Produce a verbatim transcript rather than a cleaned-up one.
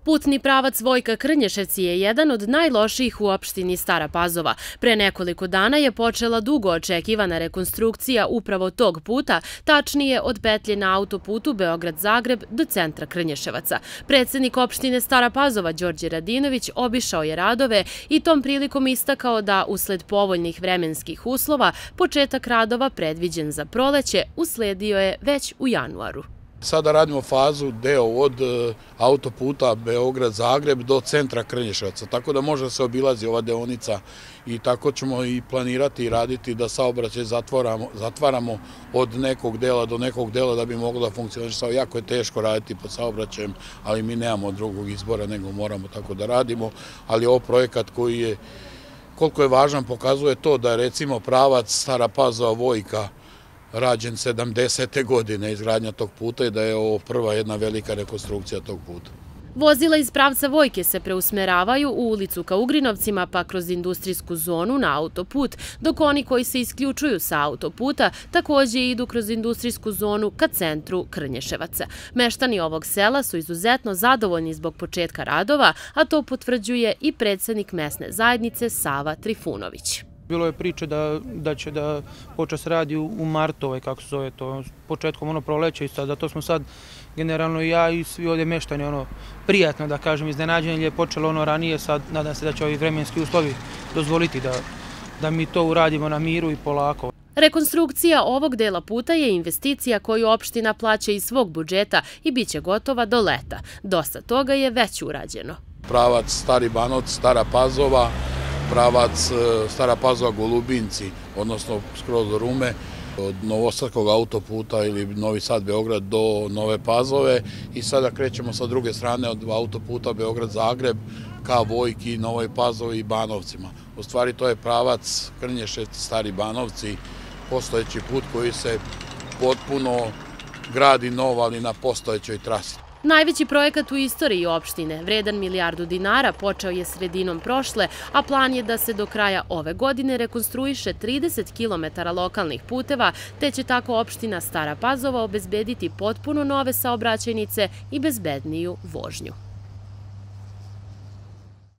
Putni pravac Vojka-Krnješevci je jedan od najlošijih u opštini Stara Pazova. Pre nekoliko dana je počela dugo očekivana rekonstrukcija upravo tog puta, tačnije od petlje na autoputu Beograd-Zagreb do centra Krnješevaca. Predsednik opštine Stara Pazova Đorđe Radinović obišao je radove i tom prilikom istakao da usled povoljnih vremenskih uslova početak radova predviđen za proleće usledio je već u januaru. Sada radimo fazu deo od autoputa Beograd-Zagreb do centra Krnješevaca, tako da može da se obilazi ova deonica i tako ćemo i planirati i raditi da saobraćaj zatvaramo od nekog dela do nekog dela da bi moglo da funkcioniše. Jako je teško raditi pod saobraćajem, ali mi nemamo drugog izbora nego moramo tako da radimo, ali ovo projekat koji je, koliko je važan, pokazuje to da je recimo pravac Stara Pazova-Vojka rađen sedamdesete godine izgradnja tog puta i da je ovo prva jedna velika rekonstrukcija tog puta. Vozila iz pravca Vojke se preusmeravaju u ulicu ka Ugrinovcima pa kroz industrijsku zonu na autoput, dok oni koji se isključuju sa autoputa takođe idu kroz industrijsku zonu ka centru Krnješevaca. Meštani ovog sela su izuzetno zadovoljni zbog početka radova, a to potvrđuje i predsednik mesne zajednice Sava Trifunović. Bilo je priče da će da počne se radi u martu, kako se zove to, početkom ono proleća i sad, zato smo sad generalno i ja i svi ovdje meštani ono prijatno da kažem iznenađenje, jer je počelo ono ranije, sad nadam se da će ovi vremenski uslovi dozvoliti da mi to uradimo na miru i polako. Rekonstrukcija ovog dela puta je investicija koju opština plaća iz svog budžeta i bit će gotova do leta. Dosta toga je već urađeno. Pravac Stari Banovci, Stara Pazova, pravac Stara Pazova-Golubinci, odnosno skroz do Rume, od Novosadskog autoputa ili Novi Sad-Beograd do Nove Pazove i sada krećemo sa druge strane od autoputa Beograd-Zagreb ka Vojki, Novoj Pazovi i Banovcima. U stvari to je pravac Krnješevci-Stari Banovci, postojeći put koji se potpuno gradi nov, ali na postojećoj trasi. Najveći projekat u istoriji opštine, vredan milijardu dinara, počeo je sredinom prošle, a plan je da se do kraja ove godine rekonstruiše trideset kilometara lokalnih puteva, te će tako opština Stara Pazova obezbediti potpuno nove saobraćajnice i bezbedniju vožnju.